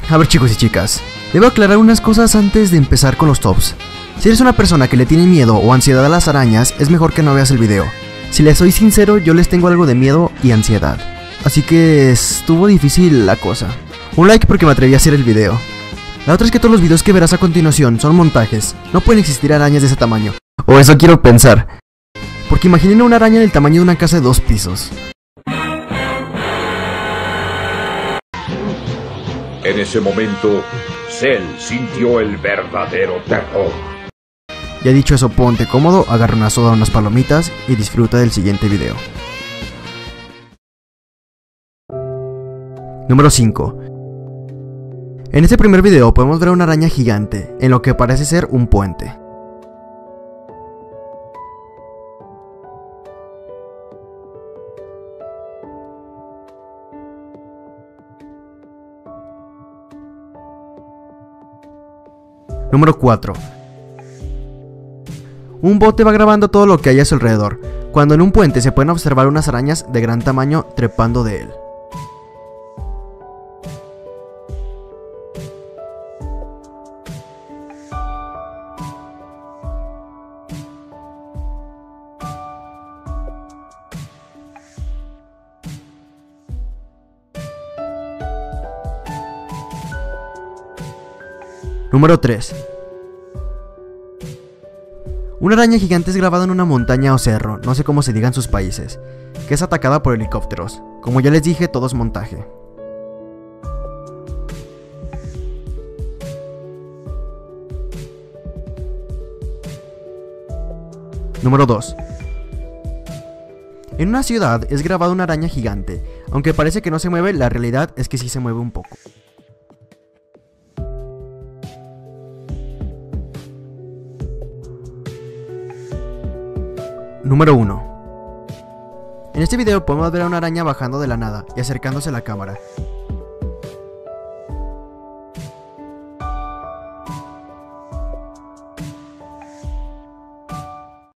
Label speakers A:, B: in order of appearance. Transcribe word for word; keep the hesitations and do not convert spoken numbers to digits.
A: A ver, chicos y chicas, debo aclarar unas cosas antes de empezar con los tops. Si eres una persona que le tiene miedo o ansiedad a las arañas, es mejor que no veas el video. Si les soy sincero, yo les tengo algo de miedo y ansiedad, así que estuvo difícil la cosa. Un like porque me atreví a hacer el video. La otra es que todos los videos que verás a continuación son montajes. No pueden existir arañas de ese tamaño. O eso quiero pensar. Porque imaginen una araña del tamaño de una casa de dos pisos.
B: En ese momento, Cell sintió el verdadero terror.
A: Ya dicho eso, ponte cómodo, agarra una soda, unas palomitas y disfruta del siguiente video. Número cinco. En este primer video podemos ver una araña gigante, en lo que parece ser un puente. Número cuatro. Un bote va grabando todo lo que hay a su alrededor, cuando en un puente se pueden observar unas arañas de gran tamaño trepando de él. Número tres. Una araña gigante es grabada en una montaña o cerro, no sé cómo se diga en sus países, que es atacada por helicópteros. Como ya les dije, todo es montaje. Número dos. En una ciudad es grabada una araña gigante. Aunque parece que no se mueve, la realidad es que sí se mueve un poco. Número uno. En este video podemos ver a una araña bajando de la nada y acercándose a la cámara.